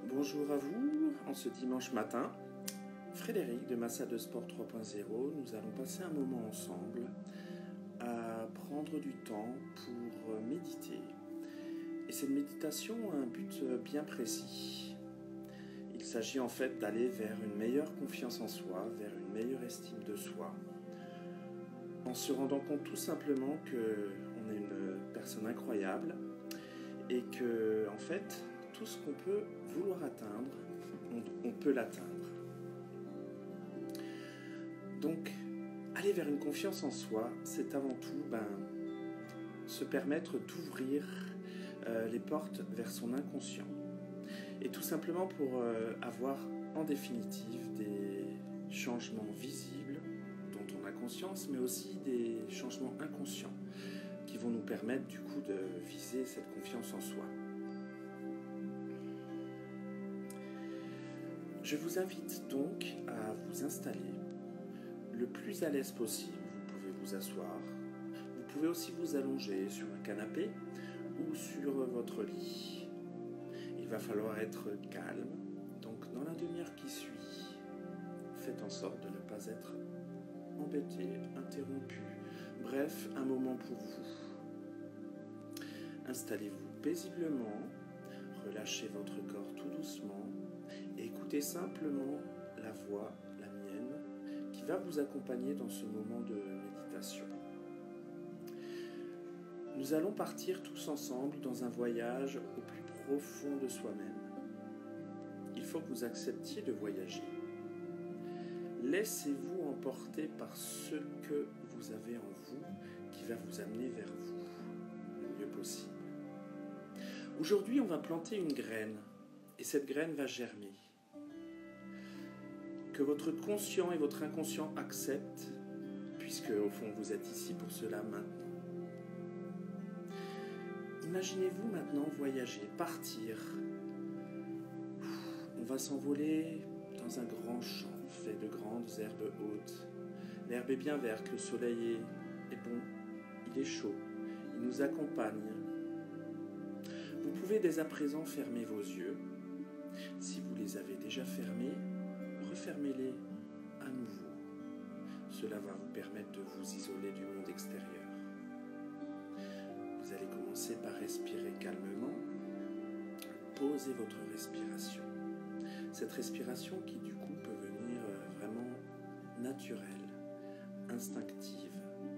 Bonjour à vous, en ce dimanche matin, Frédéric de Massa de Sport 3.0, nous allons passer un moment ensemble à prendre du temps pour méditer. Et cette méditation a un but bien précis. Il s'agit en fait d'aller vers une meilleure confiance en soi, vers une meilleure estime de soi, en se rendant compte tout simplement qu'on est une personne incroyable et que, en fait, tout ce qu'on peut vouloir atteindre, on peut l'atteindre. Donc, aller vers une confiance en soi, c'est avant tout se permettre d'ouvrir les portes vers son inconscient. Et tout simplement pour avoir en définitive des changements visibles dont on a conscience, mais aussi des changements inconscients qui vont nous permettre du coup de viser cette confiance en soi. Je vous invite donc à vous installer le plus à l'aise possible. Vous pouvez vous asseoir, vous pouvez aussi vous allonger sur un canapé ou sur votre lit. Il va falloir être calme, donc dans la demi-heure qui suit, faites en sorte de ne pas être embêté, interrompu. Bref, un moment pour vous. Installez-vous paisiblement, relâchez votre corps tout doucement et écoutez simplement la voix, la mienne, qui va vous accompagner dans ce moment de méditation. Nous allons partir tous ensemble dans un voyage au plus profond de soi-même. Il faut que vous acceptiez de voyager. Laissez-vous emporter par ce que vous avez en vous qui va vous amener vers vous le mieux possible. Aujourd'hui, on va planter une graine et cette graine va germer. Que votre conscient et votre inconscient acceptent, puisque au fond vous êtes ici pour cela maintenant. Imaginez-vous maintenant voyager, partir. On va s'envoler dans un grand champ fait de grandes herbes hautes. L'herbe est bien verte, le soleil est bon, il est chaud, il nous accompagne. Vous pouvez dès à présent fermer vos yeux. Si vous les avez déjà fermés, refermez-les à nouveau. Cela va vous permettre de vous isoler du monde extérieur. Vous allez commencer par respirer calmement. Posez votre respiration. Cette respiration qui du coup peut venir vraiment naturelle, instinctive.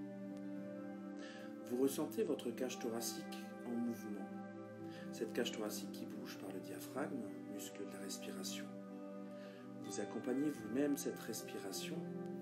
Vous ressentez votre cage thoracique en mouvement. Cette cage thoracique qui bouge par le diaphragme, muscle de la respiration. Vous accompagnez vous-même cette respiration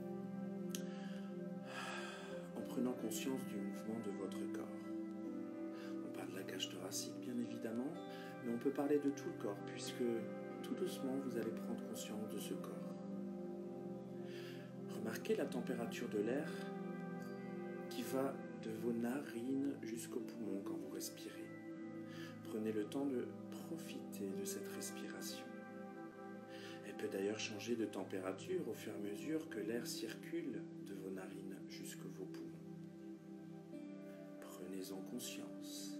en prenant conscience du mouvement de votre corps. On parle de la cage thoracique bien évidemment, mais on peut parler de tout le corps puisque tout doucement vous allez prendre conscience de ce corps. Remarquez la température de l'air qui va de vos narines jusqu'aux poumons quand vous respirez. Prenez le temps de profiter de cette respiration. Elle peut d'ailleurs changer de température au fur et à mesure que l'air circule de vos narines jusqu'à vos poumons. Prenez-en conscience.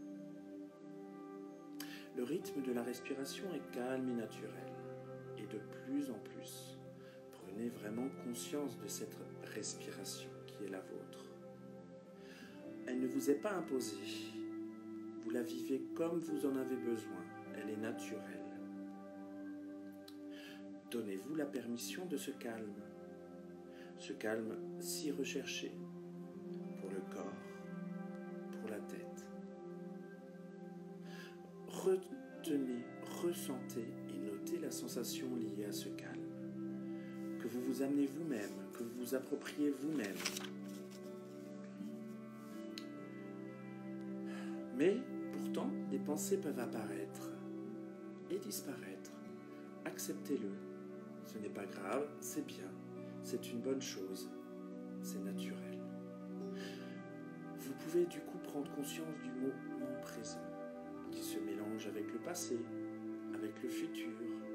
Le rythme de la respiration est calme et naturel. Et de plus en plus, prenez vraiment conscience de cette respiration qui est la vôtre. Elle ne vous est pas imposée. Vous la vivez comme vous en avez besoin. Elle est naturelle. Donnez-vous la permission de ce calme si recherché pour le corps, pour la tête. Retenez, ressentez et notez la sensation liée à ce calme, que vous vous amenez vous-même, que vous vous appropriez vous-même. Mais pourtant, des pensées peuvent apparaître et disparaître. Acceptez-le. Ce n'est pas grave, c'est bien, c'est une bonne chose, c'est naturel. Vous pouvez du coup prendre conscience du moment présent, qui se mélange avec le passé, avec le futur.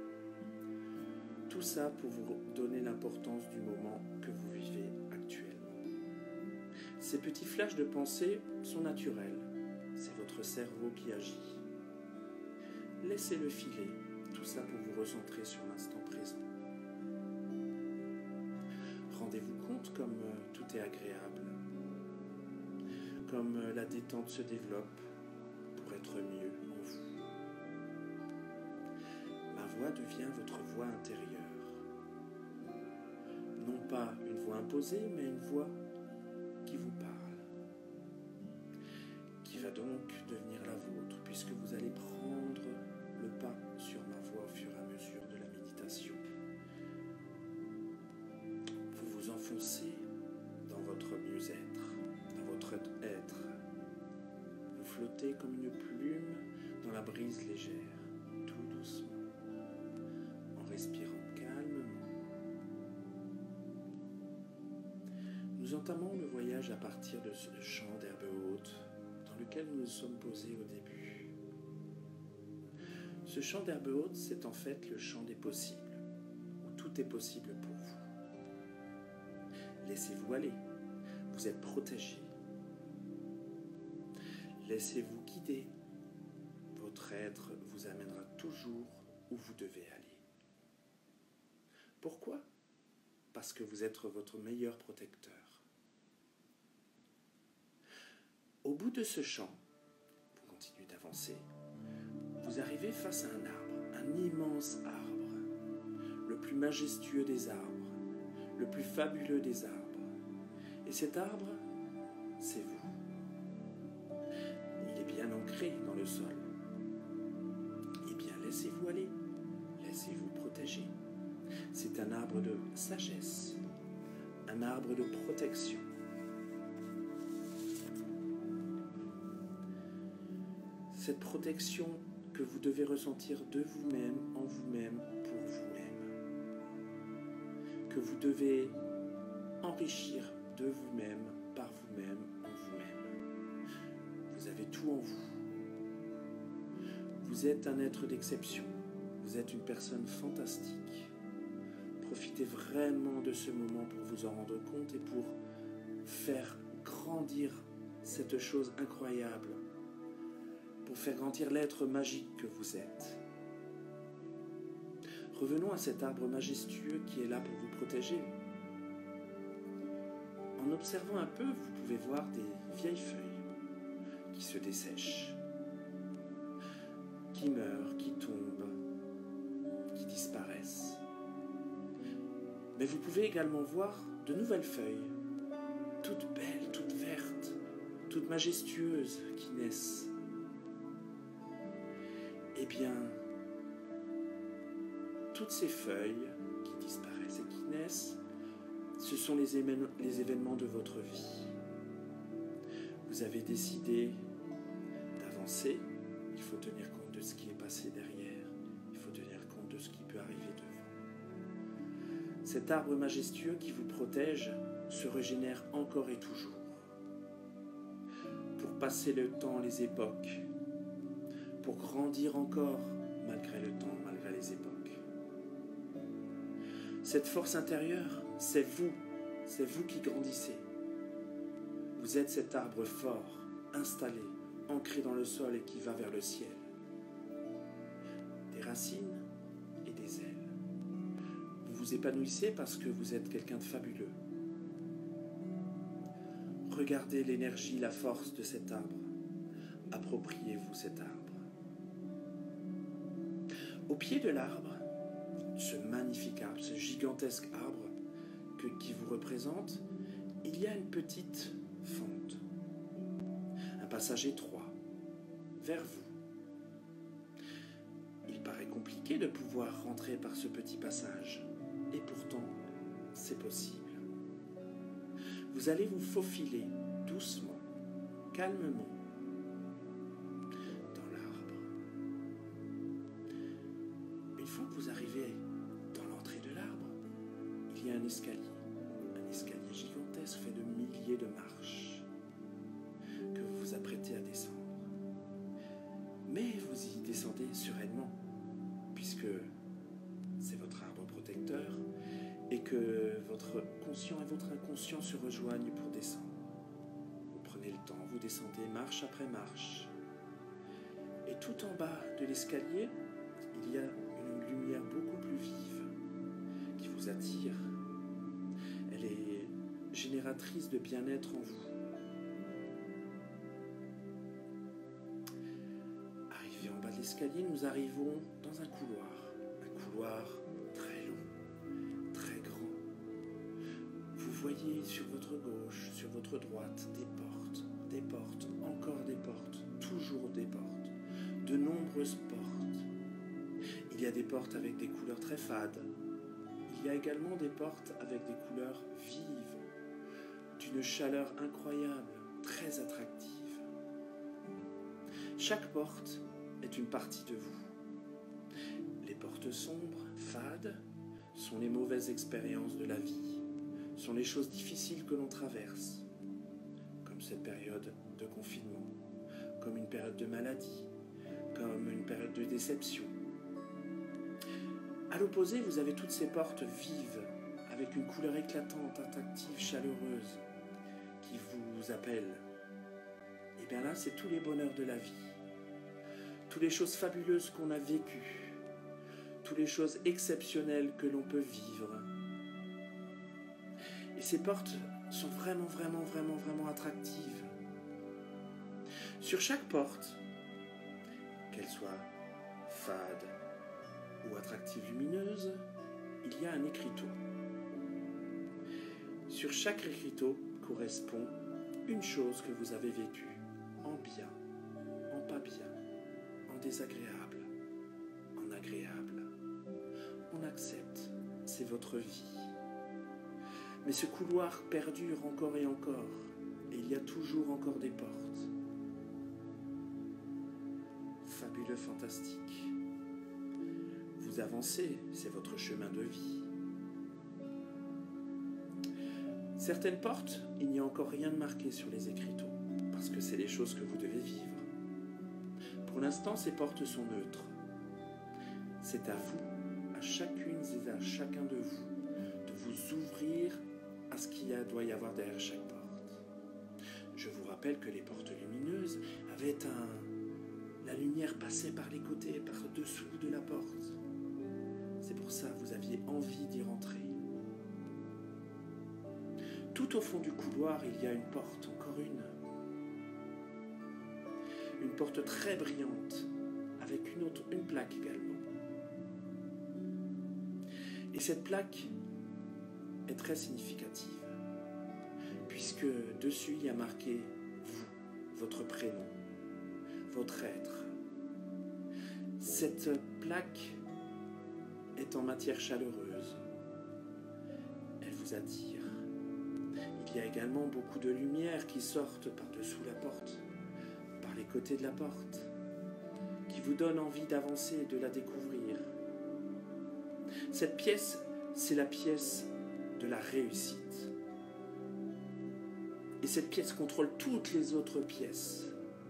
Tout ça pour vous donner l'importance du moment que vous vivez actuellement. Ces petits flashs de pensée sont naturels, c'est votre cerveau qui agit. Laissez-le filer. Tout ça pour vous recentrer sur l'instant présent. Rendez-vous compte comme tout est agréable, comme la détente se développe pour être mieux en vous. Ma voix devient votre voix intérieure. Non pas une voix imposée, mais une voix qui vous parle, qui va donc devenir la vôtre, puisque vous allez prendre le pas sur ma voix au fur et à mesure de la méditation. Vous vous enfoncez dans votre mieux-être, dans votre être. Vous flottez comme une plume dans la brise légère, tout doucement, en respirant calmement. Nous entamons le voyage à partir de ce champ d'herbe haute dans lequel nous nous sommes posés au début. Ce champ d'herbe haute, c'est en fait le champ des possibles, où tout est possible pour vous. Laissez-vous aller, vous êtes protégé. Laissez-vous guider, votre être vous amènera toujours où vous devez aller. Pourquoi ? Parce que vous êtes votre meilleur protecteur. Au bout de ce champ, vous continuez d'avancer, vous arrivez face à un arbre, un immense arbre, le plus majestueux des arbres, le plus fabuleux des arbres. Et cet arbre, c'est vous. Il est bien ancré dans le sol. Eh bien, laissez-vous aller, laissez-vous protéger. C'est un arbre de sagesse, un arbre de protection. Cette protection que vous devez ressentir de vous-même, en vous-même, pour vous-même. Que vous devez enrichir de vous-même, par vous-même, en vous-même. Vous avez tout en vous. Vous êtes un être d'exception. Vous êtes une personne fantastique. Profitez vraiment de ce moment pour vous en rendre compte et pour faire grandir cette chose incroyable, pour faire grandir l'être magique que vous êtes. Revenons à cet arbre majestueux qui est là pour vous protéger. En observant un peu, vous pouvez voir des vieilles feuilles qui se dessèchent, qui meurent, qui tombent, qui disparaissent. Mais vous pouvez également voir de nouvelles feuilles, toutes belles, toutes vertes, toutes majestueuses, qui naissent. Eh bien, toutes ces feuilles qui disparaissent et qui naissent, ce sont les événements de votre vie. Vous avez décidé d'avancer, il faut tenir compte de ce qui est passé derrière, il faut tenir compte de ce qui peut arriver devant. Cet arbre majestueux qui vous protège se régénère encore et toujours. Pour passer le temps, les époques, pour grandir encore malgré le temps, malgré les époques. Cette force intérieure, c'est vous qui grandissez. Vous êtes cet arbre fort, installé, ancré dans le sol et qui va vers le ciel. Des racines et des ailes. Vous vous épanouissez parce que vous êtes quelqu'un de fabuleux. Regardez l'énergie, la force de cet arbre. Appropriez-vous cet arbre. Au pied de l'arbre, ce magnifique arbre, ce gigantesque arbre qui vous représente, il y a une petite fente, un passage étroit vers vous. Il paraît compliqué de pouvoir rentrer par ce petit passage, et pourtant, c'est possible. Vous allez vous faufiler doucement, calmement, dans l'arbre. Une fois que vous arrivez dans l'entrée de l'arbre, il y a un escalier gigantesque fait de milliers de marches que vous vous apprêtez à descendre. Mais vous y descendez sereinement, puisque c'est votre arbre protecteur et que votre conscient et votre inconscient se rejoignent pour descendre. Vous prenez le temps, vous descendez marche après marche. Et tout en bas de l'escalier, il y a une lumière beaucoup plus vive qui vous attire. Elle est génératrice de bien-être en vous. Arrivé en bas de l'escalier, nous arrivons dans un couloir très long, très grand. Vous voyez sur votre gauche, sur votre droite, des portes, encore des portes, toujours des portes, de nombreuses portes. Il y a des portes avec des couleurs très fades. Il y a également des portes avec des couleurs vives, d'une chaleur incroyable, très attractive. Chaque porte est une partie de vous. Les portes sombres, fades, sont les mauvaises expériences de la vie, sont les choses difficiles que l'on traverse, comme cette période de confinement, comme une période de maladie, comme une période de déception. À l'opposé, vous avez toutes ces portes vives, avec une couleur éclatante, attractive, chaleureuse, qui vous appellent. Et bien là, c'est tous les bonheurs de la vie, toutes les choses fabuleuses qu'on a vécues, toutes les choses exceptionnelles que l'on peut vivre. Et ces portes sont vraiment attractives. Sur chaque porte, qu'elle soit fade ou attractive lumineuse, il y a un écriteau. Sur chaque écriteau correspond une chose que vous avez vécue, en bien, en pas bien, en désagréable, en agréable. On accepte, c'est votre vie. Mais ce couloir perdure encore et encore, et il y a toujours encore des portes. Fabuleux, fantastique. Vous avancez, c'est votre chemin de vie. Certaines portes, il n'y a encore rien de marqué sur les écriteaux, parce que c'est les choses que vous devez vivre. Pour l'instant, ces portes sont neutres. C'est à vous, à chacune et à chacun de vous ouvrir à ce qu'il doit y avoir derrière chaque porte. Je vous rappelle que les portes lumineuses avaient la lumière passait par les côtés, par dessous de la porte. C'est pour ça que vous aviez envie d'y rentrer. Tout au fond du couloir, il y a une porte, encore une. Une porte très brillante, avec une plaque également. Et cette plaque est très significative, puisque dessus il y a marqué vous, votre prénom, votre être. Cette plaque est en matière chaleureuse. Elle vous attire. Il y a également beaucoup de lumière qui sortent par-dessous la porte, par les côtés de la porte, qui vous donne envie d'avancer et de la découvrir. Cette pièce, c'est la pièce de la réussite. Et cette pièce contrôle toutes les autres pièces.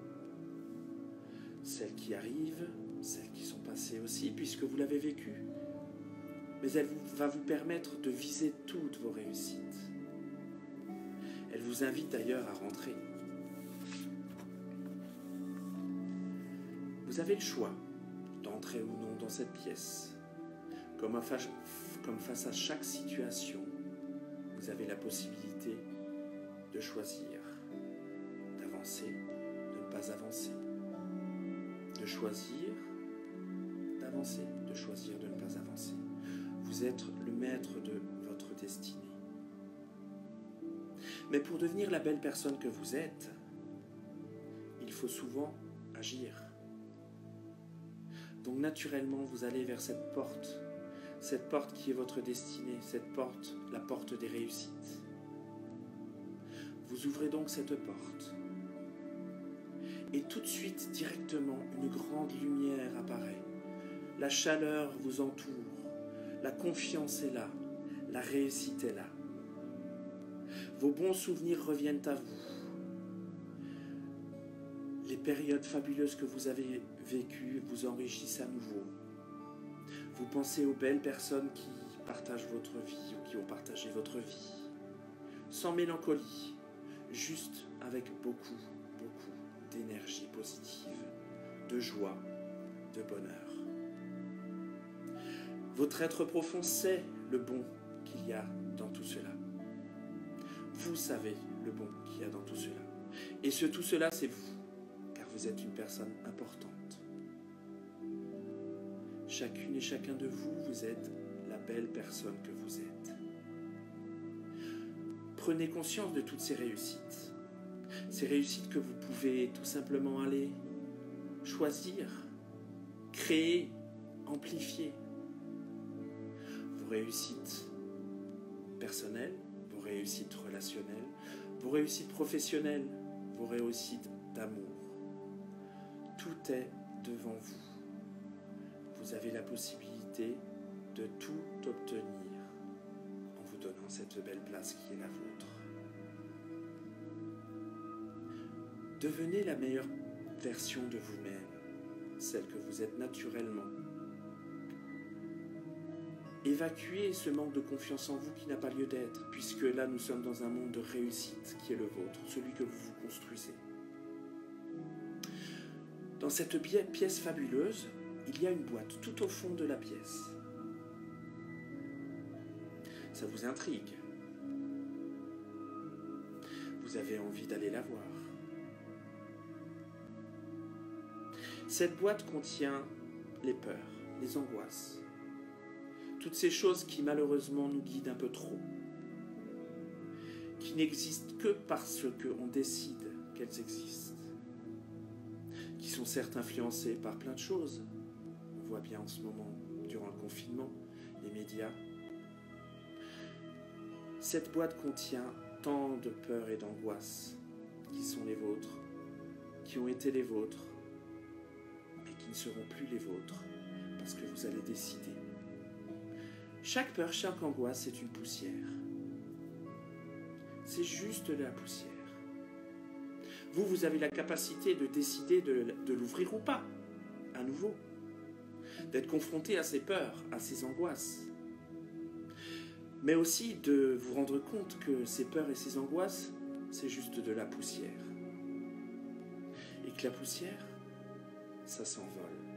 Celles qui arrivent, celles qui sont passées aussi, puisque vous l'avez vécue. Mais elle va vous permettre de viser toutes vos réussites. Elle vous invite d'ailleurs à rentrer. Vous avez le choix d'entrer ou non dans cette pièce. Comme face à chaque situation, vous avez la possibilité de choisir, d'avancer, de ne pas avancer, de choisir, d'avancer, de choisir, de ne pas avancer. Vous êtes le maître de votre destinée. Mais pour devenir la belle personne que vous êtes, il faut souvent agir. Donc naturellement, vous allez vers cette porte qui est votre destinée, cette porte, la porte des réussites. Vous ouvrez donc cette porte. Et tout de suite, directement, une grande lumière apparaît. La chaleur vous entoure. La confiance est là. La réussite est là. Vos bons souvenirs reviennent à vous. Les périodes fabuleuses que vous avez vécues vous enrichissent à nouveau. Vous pensez aux belles personnes qui partagent votre vie ou qui ont partagé votre vie. Sans mélancolie, juste avec beaucoup d'énergie positive, de joie, de bonheur. Votre être profond sait le bon qu'il y a dans tout cela. Vous savez le bon qu'il y a dans tout cela. Et tout cela, c'est vous, car vous êtes une personne importante. Chacune et chacun de vous, vous êtes la belle personne que vous êtes. Prenez conscience de toutes ces réussites que vous pouvez tout simplement aller choisir, créer, amplifier. Vos réussites personnelles, vos réussites relationnelles, vos réussites professionnelles, vos réussites d'amour. Tout est devant vous. Vous avez la possibilité de tout obtenir en vous donnant cette belle place qui est la vôtre. Devenez la meilleure version de vous-même, celle que vous êtes naturellement. Évacuez ce manque de confiance en vous qui n'a pas lieu d'être, puisque là nous sommes dans un monde de réussite qui est le vôtre, celui que vous vous construisez. Dans cette pièce fabuleuse, il y a une boîte tout au fond de la pièce. Ça vous intrigue. Vous avez envie d'aller la voir. Cette boîte contient les peurs, les angoisses, toutes ces choses qui malheureusement nous guident un peu trop, qui n'existent que parce qu'on décide qu'elles existent, qui sont certes influencées par plein de choses. On voit bien en ce moment, durant le confinement, les médias. Cette boîte contient tant de peurs et d'angoisses qui sont les vôtres, qui ont été les vôtres, mais qui ne seront plus les vôtres, parce que vous allez décider. Chaque peur, chaque angoisse, c'est une poussière. C'est juste de la poussière. Vous avez la capacité de décider de l'ouvrir ou pas, à nouveau. D'être confronté à ces peurs, à ces angoisses. Mais aussi de vous rendre compte que ces peurs et ces angoisses, c'est juste de la poussière. Et que la poussière, ça s'envole.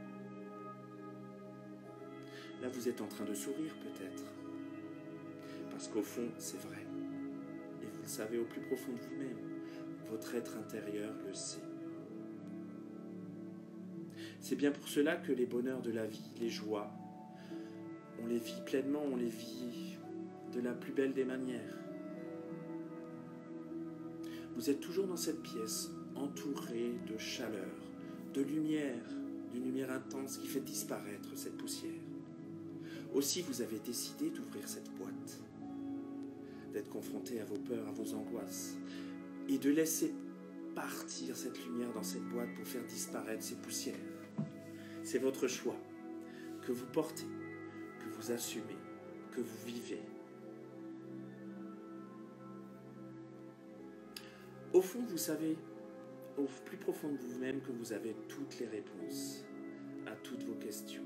Là, vous êtes en train de sourire peut-être. Parce qu'au fond, c'est vrai. Et vous le savez au plus profond de vous-même. Votre être intérieur le sait. C'est bien pour cela que les bonheurs de la vie, les joies, on les vit pleinement, on les vit de la plus belle des manières. Vous êtes toujours dans cette pièce, entouré de chaleur, de lumière, d'une lumière intense qui fait disparaître cette poussière. Aussi, vous avez décidé d'ouvrir cette boîte, d'être confronté à vos peurs, à vos angoisses, et de laisser partir cette lumière dans cette boîte pour faire disparaître ces poussières. C'est votre choix, que vous portez, que vous assumez, que vous vivez. Au fond, vous savez, au plus profond de vous-même, que vous avez toutes les réponses à toutes vos questions.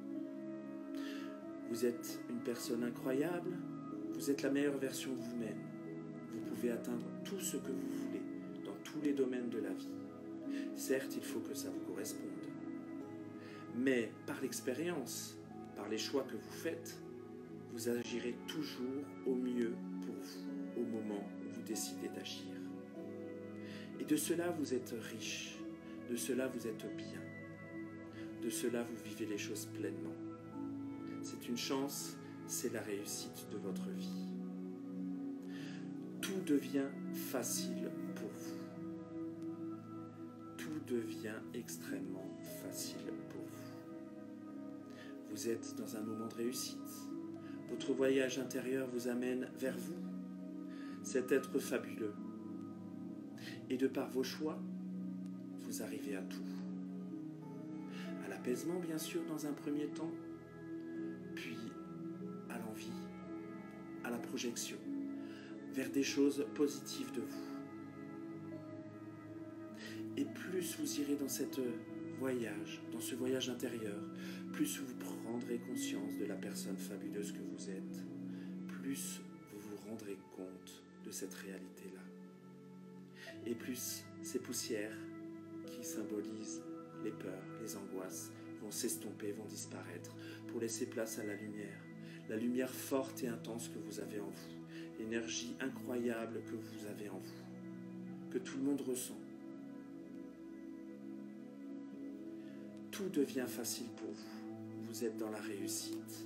Vous êtes une personne incroyable, vous êtes la meilleure version de vous-même. Vous pouvez atteindre tout ce que vous voulez dans tous les domaines de la vie. Certes, il faut que ça vous corresponde. Mais par l'expérience, par les choix que vous faites, vous agirez toujours au mieux pour vous, au moment où vous décidez d'agir. Et de cela, vous êtes riche, de cela, vous êtes bien, de cela, vous vivez les choses pleinement. C'est une chance, c'est la réussite de votre vie. Tout devient facile pour vous. Tout devient extrêmement facile pour vous. Vous êtes dans un moment de réussite. Votre voyage intérieur vous amène vers vous, cet être fabuleux. Et de par vos choix, vous arrivez à tout. À l'apaisement, bien sûr, dans un premier temps, puis à l'envie, à la projection, vers des choses positives de vous. Et plus vous irez dans ce voyage intérieur, plus vous prendrez conscience de la personne fabuleuse que vous êtes, plus vous vous rendrez compte de cette réalité-là. Et plus ces poussières qui symbolisent les peurs, les angoisses, vont s'estomper, vont disparaître, pour laisser place à la lumière forte et intense que vous avez en vous, l'énergie incroyable que vous avez en vous, que tout le monde ressent. Tout devient facile pour vous, vous êtes dans la réussite.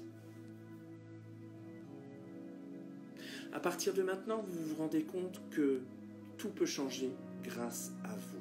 À partir de maintenant, vous vous rendez compte que tout peut changer grâce à vous.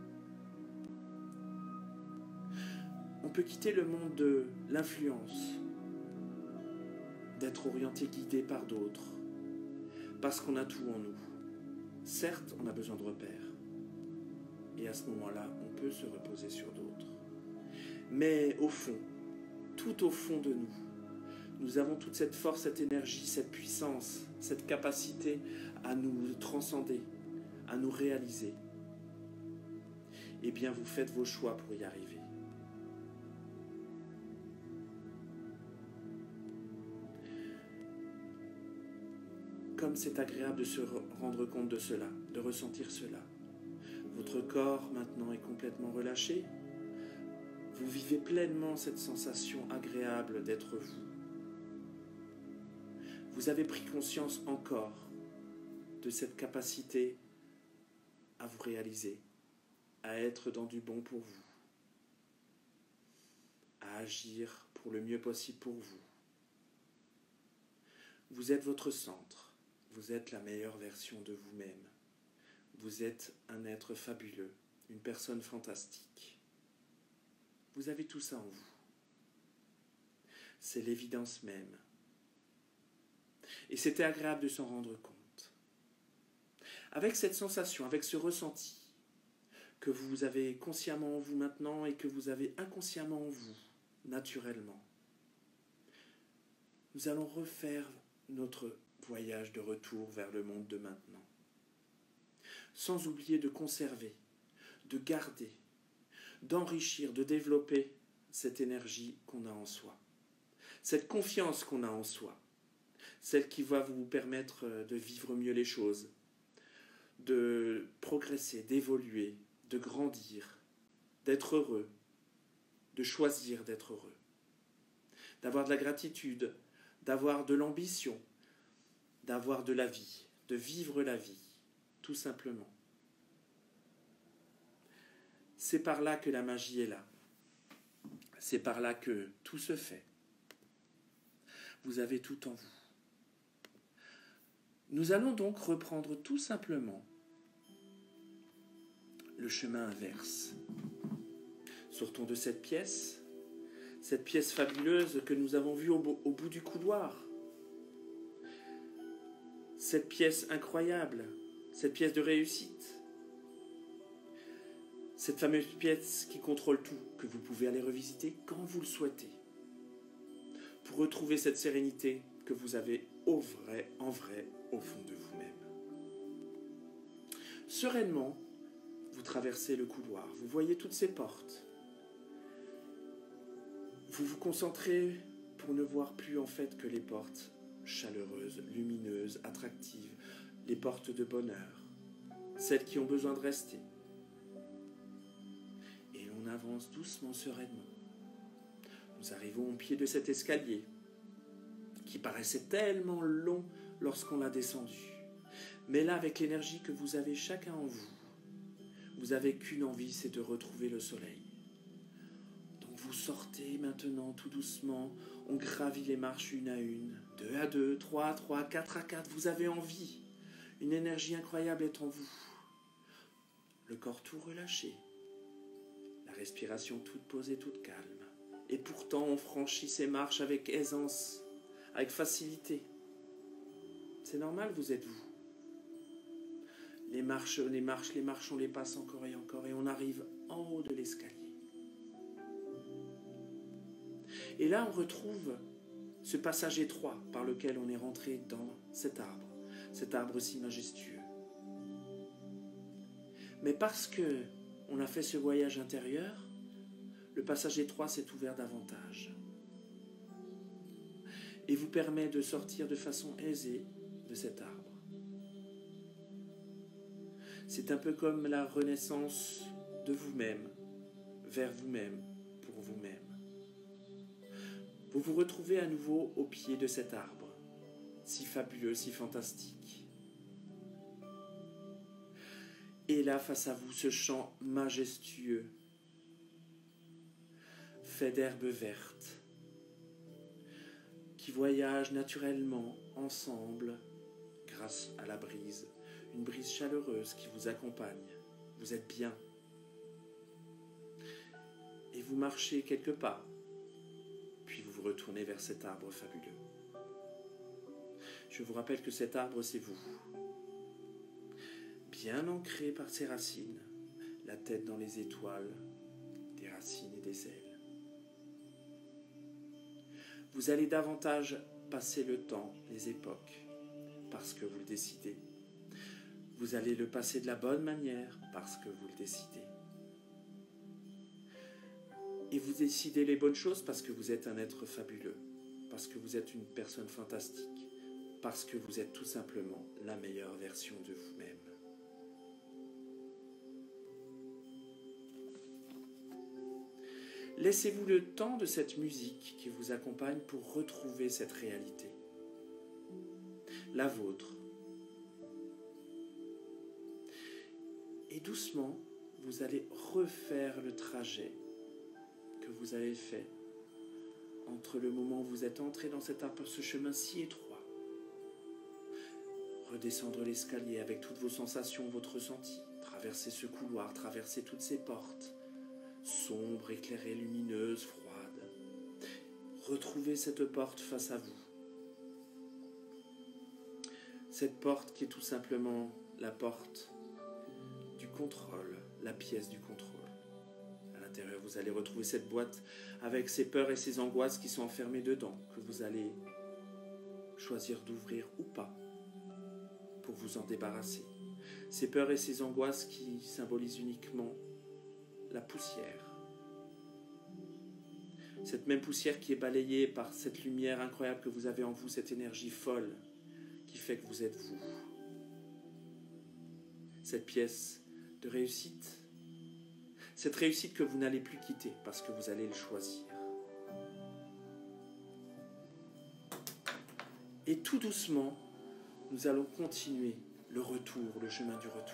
On peut quitter le monde de l'influence, d'être orienté, guidé par d'autres, parce qu'on a tout en nous. Certes, on a besoin de repères, et à ce moment-là, on peut se reposer sur d'autres. Mais au fond, tout au fond de nous, nous avons toute cette force, cette énergie, cette puissance, cette capacité à nous transcender, à nous réaliser. Eh bien, vous faites vos choix pour y arriver. Comme c'est agréable de se rendre compte de cela, de ressentir cela. Votre corps maintenant est complètement relâché. Vous vivez pleinement cette sensation agréable d'être vous. Vous avez pris conscience encore de cette capacité à vous réaliser, à être dans du bon pour vous, à agir pour le mieux possible pour vous. Vous êtes votre centre. Vous êtes la meilleure version de vous-même. Vous êtes un être fabuleux, une personne fantastique. Vous avez tout ça en vous. C'est l'évidence même. Et c'était agréable de s'en rendre compte. Avec cette sensation, avec ce ressenti que vous avez consciemment en vous maintenant et que vous avez inconsciemment en vous, naturellement, nous allons refaire notre voyage de retour vers le monde de maintenant. Sans oublier de conserver, de garder, d'enrichir, de développer cette énergie qu'on a en soi. Cette confiance qu'on a en soi. Celle qui va vous permettre de vivre mieux les choses, de progresser, d'évoluer, de grandir, d'être heureux, de choisir d'être heureux, d'avoir de la gratitude, d'avoir de l'ambition, d'avoir de la vie, de vivre la vie, tout simplement. C'est par là que la magie est là. C'est par là que tout se fait. Vous avez tout en vous. Nous allons donc reprendre tout simplement le chemin inverse. Sortons de cette pièce fabuleuse que nous avons vue au bout du couloir. Cette pièce incroyable, cette pièce de réussite, cette fameuse pièce qui contrôle tout, que vous pouvez aller revisiter quand vous le souhaitez, pour retrouver cette sérénité que vous avez en vrai, au fond de vous-même. Sereinement, vous traversez le couloir, vous voyez toutes ces portes. Vous vous concentrez pour ne voir plus en fait que les portes chaleureuses, lumineuses, attractives, les portes de bonheur, celles qui ont besoin de rester. Et on avance doucement, sereinement. Nous arrivons au pied de cet escalier qui paraissait tellement long lorsqu'on l'a descendu. Mais là, avec l'énergie que vous avez chacun en vous, vous n'avez qu'une envie, c'est de retrouver le soleil. Donc vous sortez maintenant tout doucement, on gravit les marches une à une, 2 à 2, 3 à 3, 4 à 4, vous avez envie. Une énergie incroyable est en vous. Le corps tout relâché, la respiration toute posée, toute calme. Et pourtant, on franchit ces marches avec aisance, avec facilité. C'est normal, vous êtes vous. Les marches, on les passe encore et on arrive en haut de l'escalier. Et là, on retrouve ce passage étroit par lequel on est rentré dans cet arbre si majestueux. Mais parce que on a fait ce voyage intérieur, le passage étroit s'est ouvert davantage et vous permet de sortir de façon aisée de cet arbre. C'est un peu comme la renaissance de vous-même, vers vous-même, pour vous-même. Vous vous retrouvez à nouveau au pied de cet arbre, si fabuleux, si fantastique. Et là, face à vous, ce champ majestueux, fait d'herbes vertes, qui voyagent naturellement ensemble grâce à la brise, une brise chaleureuse qui vous accompagne. Vous êtes bien. Et vous marchez quelques pas, puis vous vous retournez vers cet arbre fabuleux. Je vous rappelle que cet arbre, c'est vous. Bien ancré par ses racines, la tête dans les étoiles, des racines et des ailes. Vous allez davantage passer le temps, les époques, parce que vous le décidez. Vous allez le passer de la bonne manière, parce que vous le décidez. Et vous décidez les bonnes choses parce que vous êtes un être fabuleux, parce que vous êtes une personne fantastique, parce que vous êtes tout simplement la meilleure version de vous-même. Laissez-vous le temps de cette musique qui vous accompagne pour retrouver cette réalité, la vôtre. Et doucement, vous allez refaire le trajet que vous avez fait entre le moment où vous êtes entré dans ce chemin si étroit. Redescendre l'escalier avec toutes vos sensations, votre ressenti, traverser ce couloir, traverser toutes ces portes, sombre, éclairée, lumineuse, froide. Retrouvez cette porte face à vous. Cette porte qui est tout simplement la porte du contrôle, la pièce du contrôle. À l'intérieur, vous allez retrouver cette boîte avec ses peurs et ses angoisses qui sont enfermées dedans, que vous allez choisir d'ouvrir ou pas pour vous en débarrasser. Ces peurs et ces angoisses qui symbolisent uniquement la poussière. Cette même poussière qui est balayée par cette lumière incroyable que vous avez en vous, cette énergie folle qui fait que vous êtes vous. Cette pièce de réussite, cette réussite que vous n'allez plus quitter parce que vous allez le choisir. Et tout doucement, nous allons continuer le retour, le chemin du retour.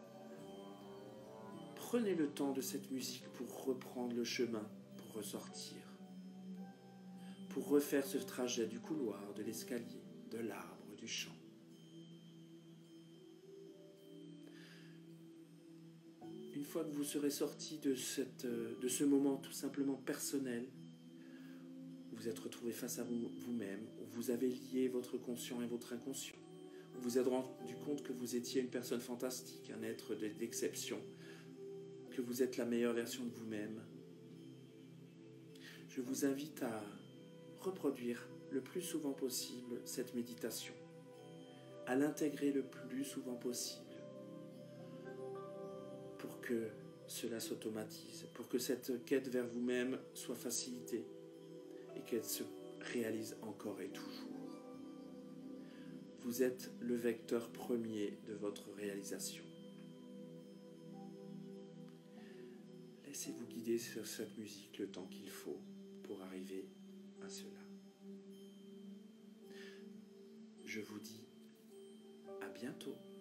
Prenez le temps de cette musique pour reprendre le chemin, pour ressortir, pour refaire ce trajet du couloir, de l'escalier, de l'arbre, du champ. Une fois que vous serez sorti de ce moment tout simplement personnel, vous êtes retrouvé face à vous-même, où vous avez lié votre conscient et votre inconscient. Vous vous êtes rendu compte que vous étiez une personne fantastique, un être d'exception, que vous êtes la meilleure version de vous-même. Je vous invite à reproduire le plus souvent possible cette méditation, à l'intégrer le plus souvent possible pour que cela s'automatise, pour que cette quête vers vous-même soit facilitée et qu'elle se réalise encore et toujours. Vous êtes le vecteur premier de votre réalisation. Laissez-vous guider sur cette musique le temps qu'il faut pour arriver à cela. Je vous dis à bientôt.